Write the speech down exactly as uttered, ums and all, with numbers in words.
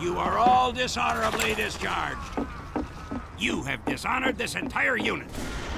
You are all dishonorably discharged. You have dishonored this entire unit.